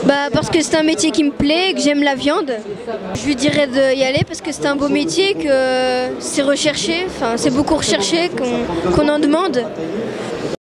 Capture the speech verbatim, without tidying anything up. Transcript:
Bah parce que c'est un métier qui me plaît, que j'aime la viande. Je lui dirais d'y aller parce que c'est un beau métier, que c'est recherché, enfin c'est beaucoup recherché, qu'on qu'on en demande.